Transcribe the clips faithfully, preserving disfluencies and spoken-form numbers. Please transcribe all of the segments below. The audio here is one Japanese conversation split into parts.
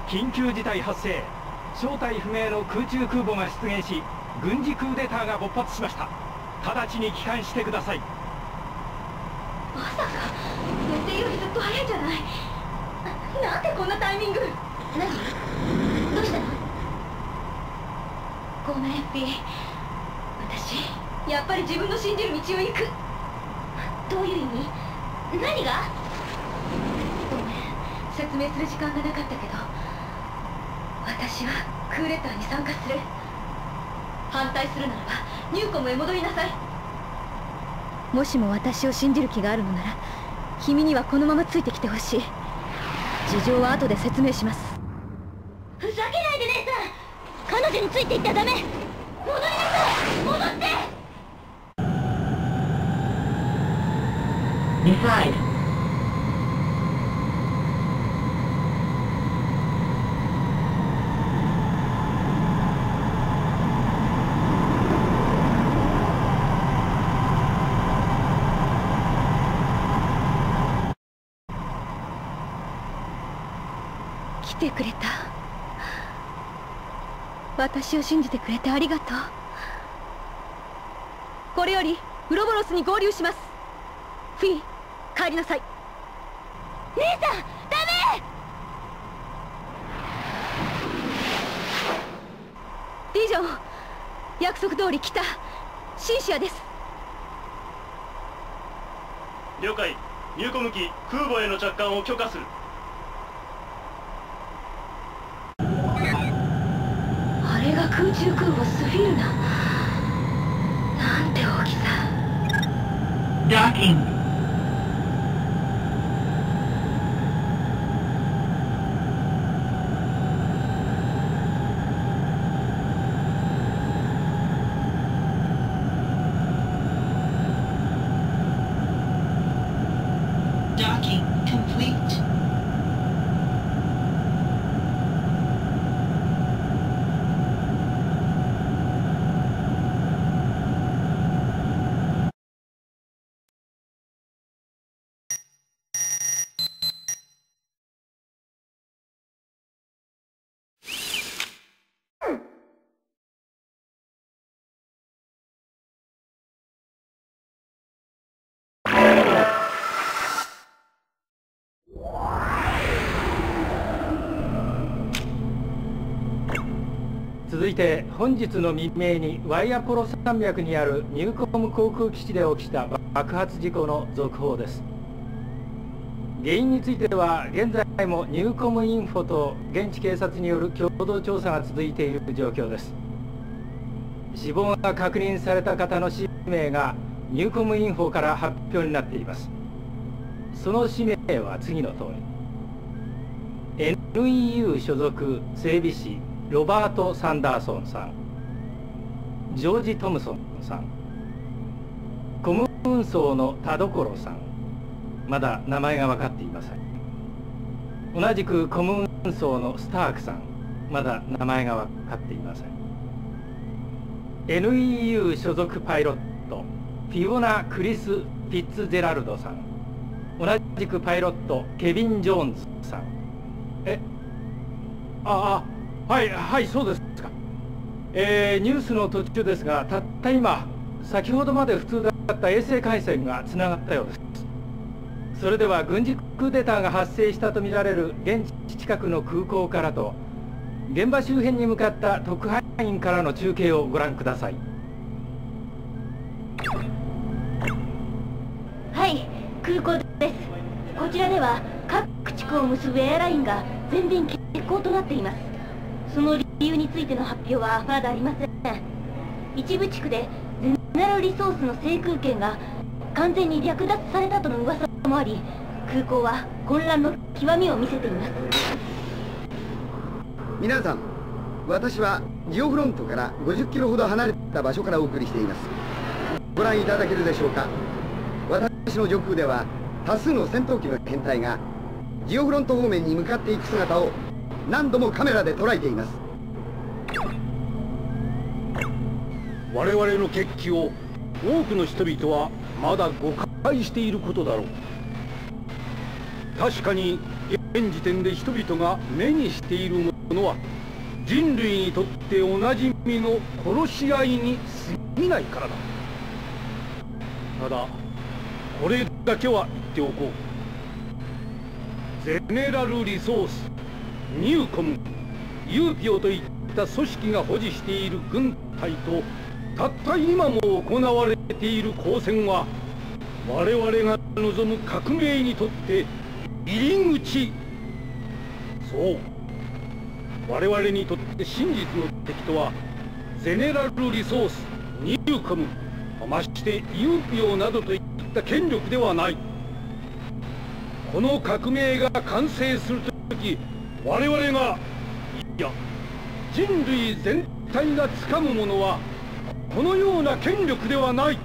緊急事態発生。正体不明の空中空母が出現し、軍事クーデターが勃発しました。直ちに帰還してください。 まさか予定よりずっと早いじゃない。なんでこんなタイミング。何？どうしたの？ごめんピー、私やっぱり自分の信じる道を行く。どういう意味？何が？ごめん、説明する時間がなかったけど、私はクーデターに参加する。反対するならばニューコムへ戻りなさい。もしも私を信じる気があるのなら、君にはこのままついてきてほしい。事情は後で説明します。ふざけないで姉さん、彼女についていったらダメ。戻りなさい、戻って。 Decide. 来てくれた。私を信じてくれてありがとう。これよりウロボロスに合流します。フィー、帰りなさい。姉さん、ダメ。ディジョン、約束通り来た。シンシアです。 了解。入庫向き空母への着艦を許可する。 あれが空中空母スフィルナ。なんて大きさ。 Docking. Docking complete. 続続いて本日の未明にワイアポロ山脈にあるニューコム航空基地で起きた爆発事故の続報です。原因については現在もニューコムインフォと現地警察による共同調査が続いている状況です。死亡が確認された方の氏名がニューコムインフォから発表になっています。その氏名は次の通り エヌイーユー 所属整備士ロバート・サンダーソンさん、ジョージ・トムソンさん、コム運送の田所さん、まだ名前が分かっていません。同じくコム運送のスタークさん、まだ名前が分かっていません。エヌイーユー 所属パイロットフィオナ・クリス・フィッツジェラルドさん、同じくパイロットケビン・ジョーンズさん。えああはいはい、そうですか。えー、ニュースの途中ですが、たった今先ほどまで普通だった衛星回線がつながったようです。それでは軍事クーデターが発生したとみられる現地近くの空港からと現場周辺に向かった特派員からの中継をご覧ください。 はい、空港です。こちらでは各地区を結ぶエアラインが全便欠航となっています。その理由についての発表はまだありません。一部地区でゼネラルリソースの制空権が完全に略奪されたとの噂もあり、空港は混乱の極みを見せています。 皆さん、私はジオフロントからごじゅっキロほど離れた場所からお送りしています。ご覧いただけるでしょうか。私の上空では多数の戦闘機の編隊がジオフロント方面に向かっていく姿を何度もカメラで捉えています。 我々の決起を多くの人々はまだ誤解していることだろう。確かに現時点で人々が目にしているものは人類にとっておなじみの殺し合いに過ぎないからだ。ただこれだけは言っておこう。ゼネラルリソース、ニューコム、ユーピオといった組織が保持している軍隊とたった今も行われている交戦は我々が望む革命にとって入り口。そう、我々にとって真実の敵とはゼネラルリソース、ニューコム、ましてユーピオなどといった権力ではない。この革命が完成するとき、我々が、いや人類全体が掴むものはこのような権力ではない。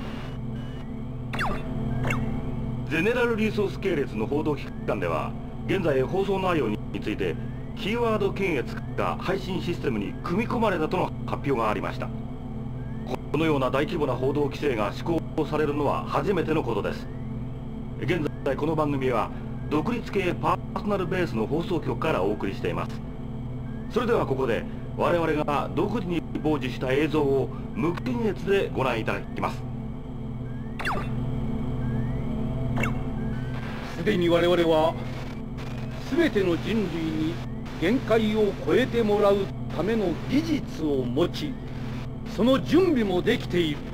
ゼネラルリソース系列の報道機関では現在放送内容についてキーワード検閲が配信システムに組み込まれたとの発表がありました。このような大規模な報道規制が施行されるのは初めてのことです。現在この番組は独立系パーソナルベースの放送局からお送りしています。それではここで我々が独自に傍受した映像を無検閲でご覧いただきます。 すでに我々は全ての人類に限界を超えてもらうための技術を持ち、その準備もできている。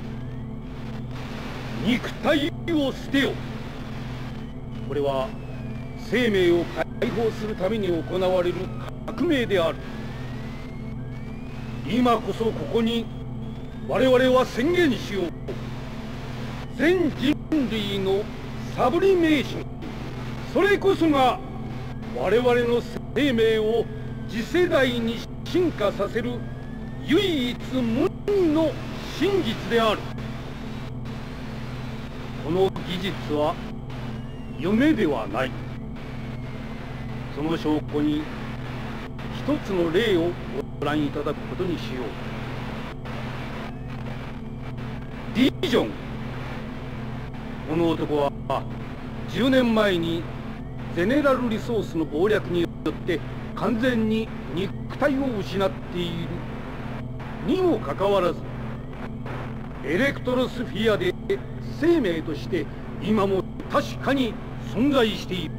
肉体を捨てよ。これは生命を解放するために行われる革命である。今こそここに我々は宣言しよう。全人類のサブリメーション、それこそが我々の生命を次世代に進化させる唯一無二の真実である。この技術は夢ではない。その証拠に一つの例をご覧いただくことにしよう。ビジョン。この男はじゅうねんまえにゼネラルリソースの謀略によって完全に肉体を失っているにもかかわらず、エレクトロスフィアで生命として今も確かに存在している。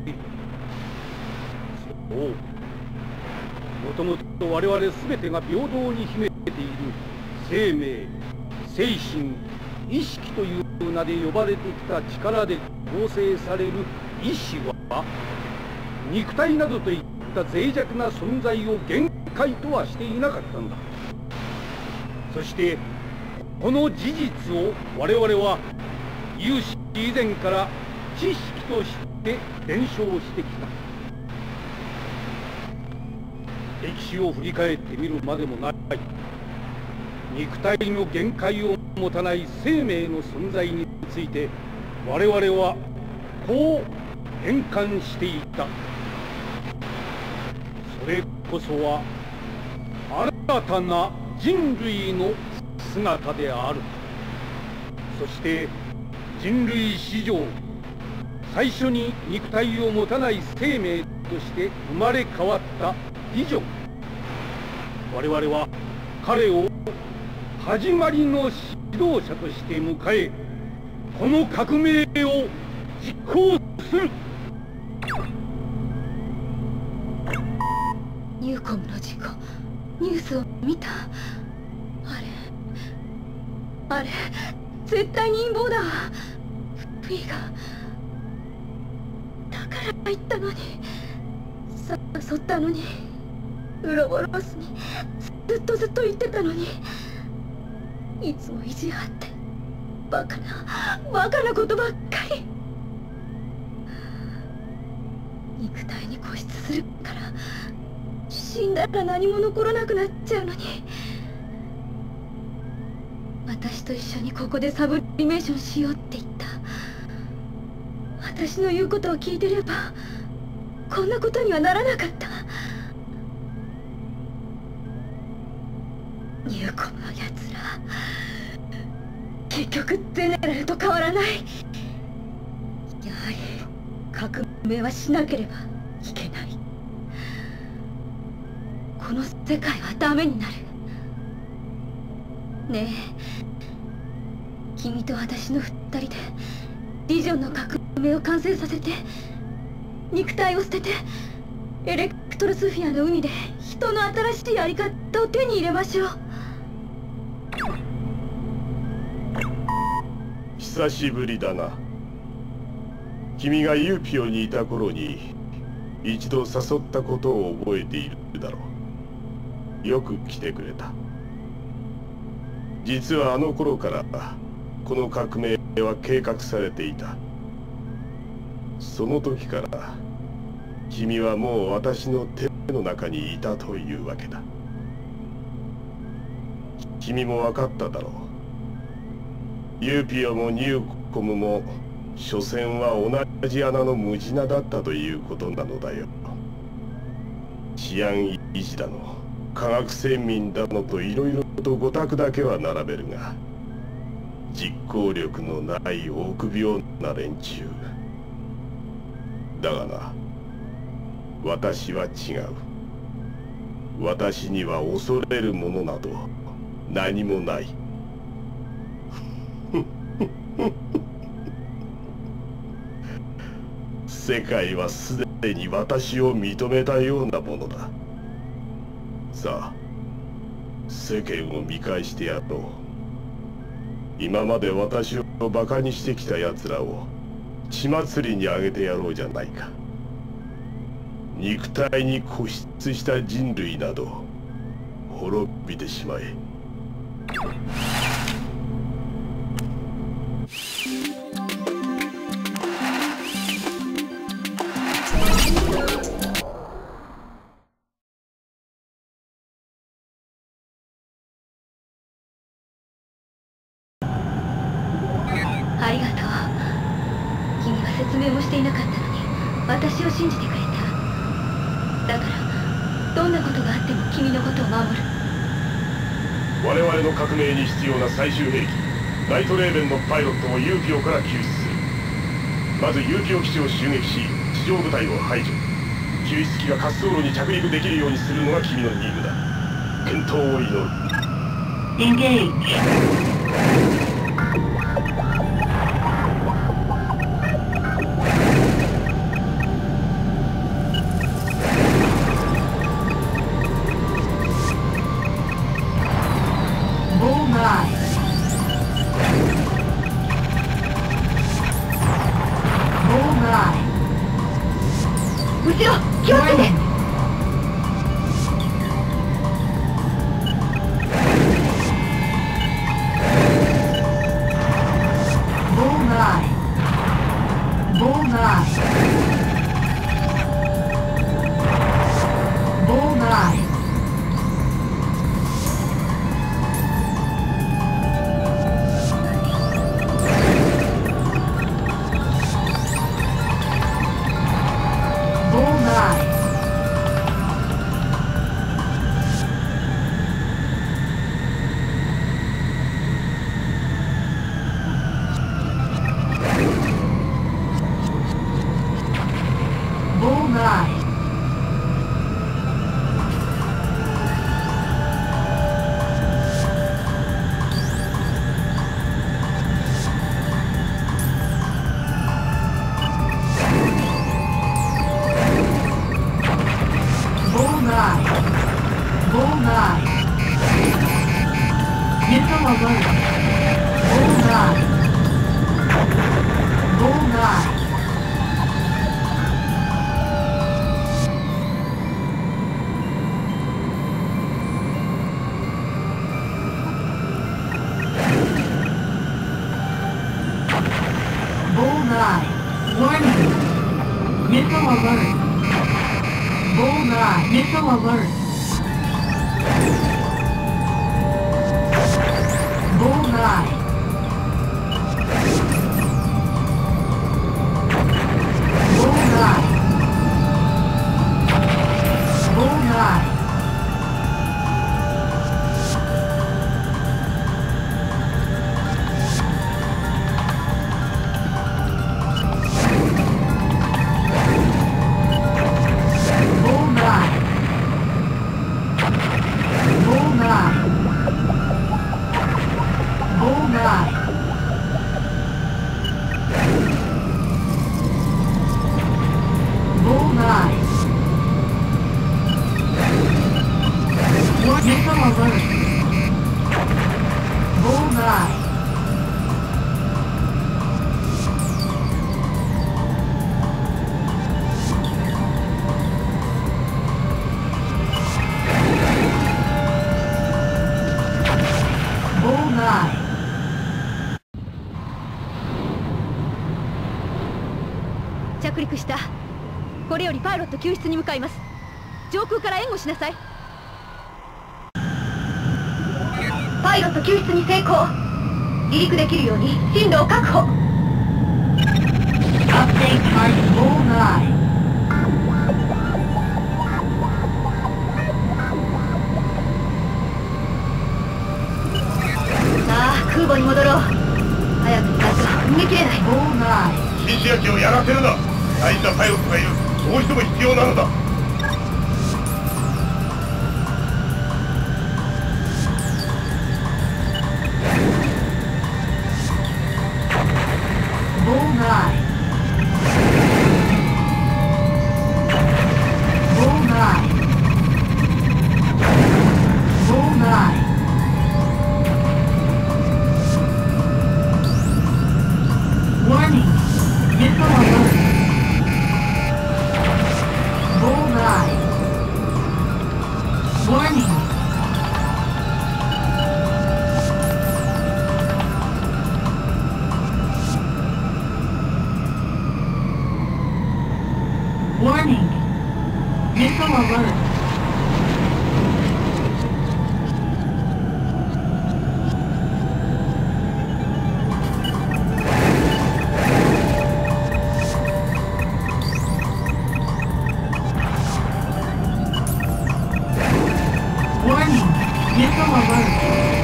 そう、もともと我々全てが平等に秘めている生命、精神、意識という名で呼ばれてきた力で構成される意志は、肉体などといった脆弱な存在を限界とはしていなかったんだ。そしてこの事実を我々は有史以前から知識として伝承してきた。歴史を振り返ってみるまでもない。肉体の限界を持たない生命の存在について我々はこう変換していた。それこそは新たな人類の姿である。そして人類史上最初に肉体を持たない生命として生まれ変わったビジョン。我々は彼を始まりの指導者として迎え、この革命を実行する。 ニューコムの事故、ニュースを見た。あれあれ絶対に陰謀だ。フィーがだから言ったのに、さ誘ったのに、ウロボロスにずっとずっと言ってたのに、いつも意地張ってバカなバカなことばっかり。肉体に固執するから死んだら何も残らなくなっちゃうのに、私と一緒にここでサブリメーションしようって言った。私の言うことを聞いてればこんなことにはならなかった。ニューコムのやつら結局ゼネラルと変わらない。やはり革命はしなければいけない。 この世界はダメになる。ねえ、君と私の二人でビジョンの革命を完成させて、肉体を捨ててエレクトロスフィアの海で人の新しいやり方を手に入れましょう。 久しぶりだな。君がユーピオにいた頃に一度誘ったことを覚えているだろう。よく来てくれた。実はあの頃からこの革命は計画されていた。その時から君はもう私の手の中にいたというわけだ。君も分かっただろう。ユーピオもニューコムも所詮は同じ穴のムジナだったということなのだよ。治安維持だの科学先民だのといろいろと御託だけは並べるが、実行力のない臆病な連中だがな、私は違う。私には恐れるものなど何もない。世界はすでに私を認めたようなものだ。さあ、世間を見返してやろう。今まで私をバカにしてきた奴らを血祭りにあげてやろうじゃないか。肉体に固執した人類など滅びてしまえ。 ありがとう。君は説明もしていなかったのに私を信じてくれた。だからどんなことがあっても君のことを守る。 我々の革命に必要な最終兵器ナイトレーベンのパイロットをユーピオから救出する。まずユーピオ基地を襲撃し地上部隊を排除。救出機が滑走路に着陸できるようにするのが君の任務だ。健闘を祈る。 Engage. Bullseye. 後ろ気をつけて。 Bullseye. Bullseye. Bullseye. 陸した。これよりパイロット救出に向かいます。上空から援護しなさい。パイロット救出に成功。離陸できるように進路を確保。 Update target bullseye. さあ空母に戻ろう。早くになったら逃げ切れない。 Bullseye. 新市焼をやらせるな。大事なパイロットがいる。どうしても必要なのだ。 Bullseye. Bullseye. Bullseye. Warning. Missile alert. Bullseye. Warning. Warning. Missile alert. Warning. Missile alert.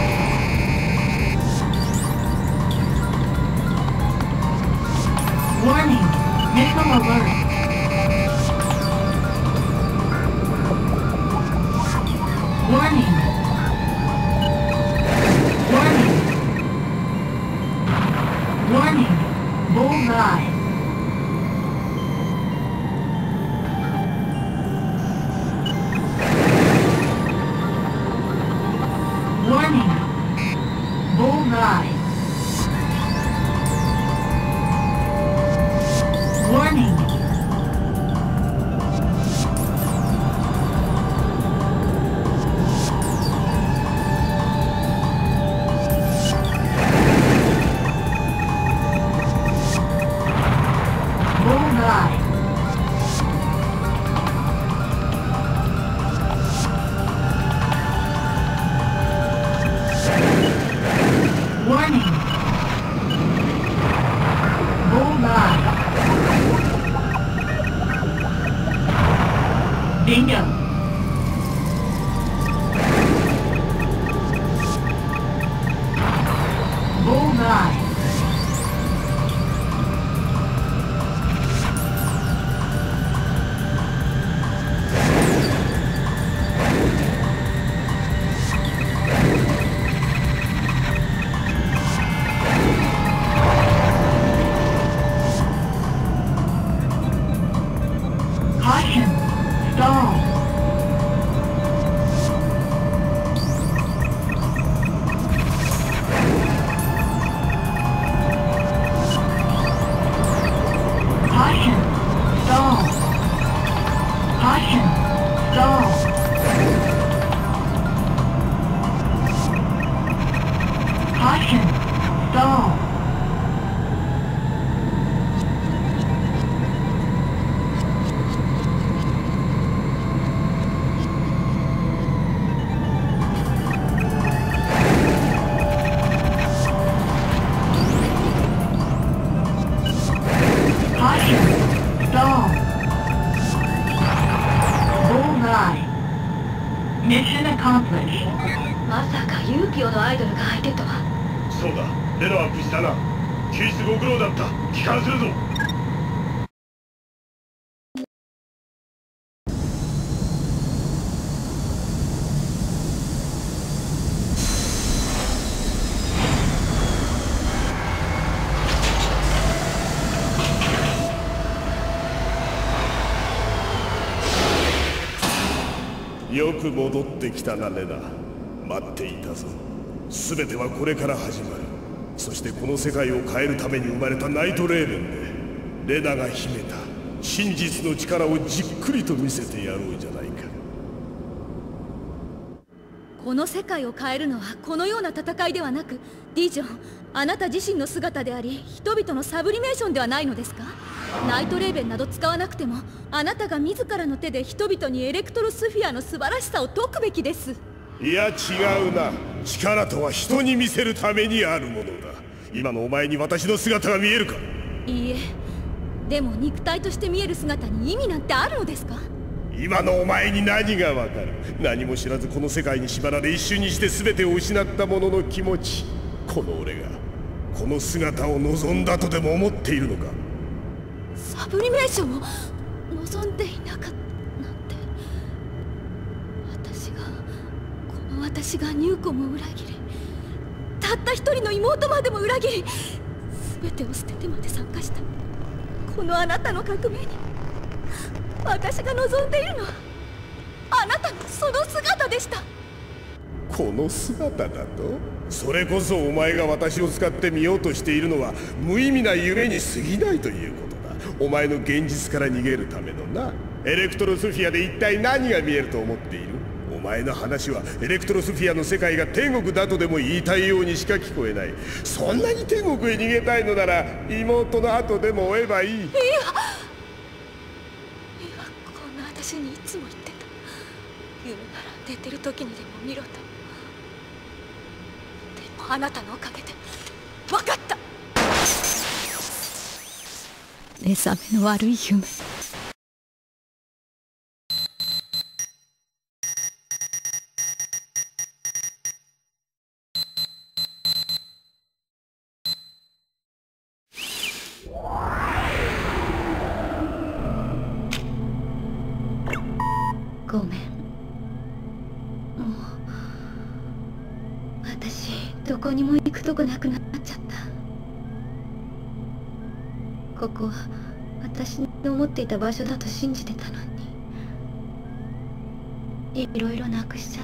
Warning. Missile alert. Warning. Warning. Warning. Bullseye. Warning. Bullseye. Warning. Bullseye. Warning. Bullseye. Bingo. Bullseye. Caution. Stall. Caution. Stall. Caution. Stall. Caution. Stall. Caution. Stall. Bullseye. Mission accomplished. まさかユーピオのアイドルが相手とは。 そうだ。レナは無事だな。救出ご苦労だった。帰還するぞ。 よく戻ってきたな、レナ。待っていたぞ。全てはこれから始まる。そしてこの世界を変えるために生まれたナイトレーベンで、レナが秘めた真実の力をじっくりと見せてやろうじゃないか。 この世界を変えるのはこのような戦いではなく、ディジョン、あなた自身の姿であり人々のサブリメーションではないのですか？ナイトレーベンなど使わなくても、あなたが自らの手で人々にエレクトロスフィアの素晴らしさを説くべきです。 いや違うな。力とは人に見せるためにあるものだ。今のお前に私の姿が見えるか？ いいえ、でも肉体として見える姿に意味なんてあるのですか？ 今のお前に何がわかる？何も知らずこの世界に縛られ一瞬にして全てを失った者の気持ち。この俺がこの姿を望んだとでも思っているのか？ サブリメーションを望んでいなかったなんて。私がこの私がニューコムを裏切り、たった一人の妹までも裏切り、全てを捨ててまで参加したこのあなたの革命に、私が望んでいるのはあなたのその姿でした。 この姿だと？それこそお前が私を使ってみようとしているのは無意味な夢に過ぎないということだ。お前の現実から逃げるためのな。エレクトロスフィアで一体何が見えると思っている？お前の話はエレクトロスフィアの世界が天国だとでも言いたいようにしか聞こえない。そんなに天国へ逃げたいのなら妹の後でも追えばいい。いや、いや、 こんな私にいつも言ってた。夢なら寝てる時にでも見ろと。でもあなたのおかげで分かった。目覚めの悪い夢。ごめん。もう私どこにも行くとこなくなっちゃった。ここは私の思っていた場所だと信じてたのに、いろいろなくしちゃった。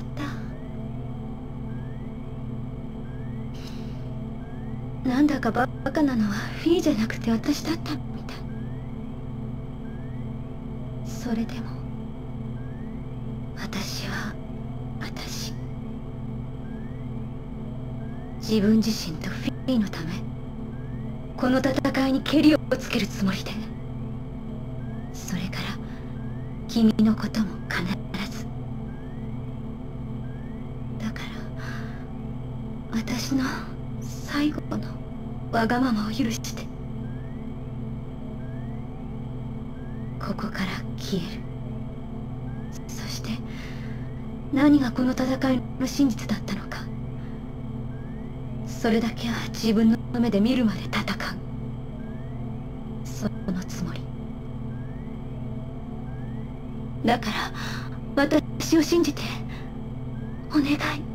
なんだかバカなのはフィーじゃなくて私だったみたい。それでも私は私。自分自身とフィーのためこの戦いにケリをつけるつもりで、それから君のことも必ず。だから私の最後のわがままを許してここから消える。そして何がこの戦いの真実だったのか、それだけは自分の目で見るまで戦う。そのつもりだから私を信じてお願い。